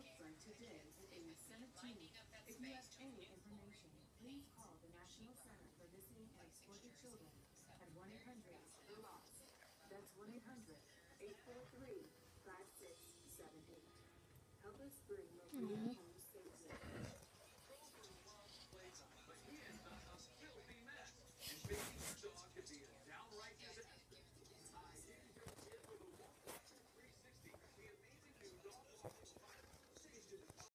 looks like today at age 17. If you have any information, please call the National Center for Missing and Exploited Children at 1-800-THE-LOST. That's 1-800-843-5678. Help us bring Maria home.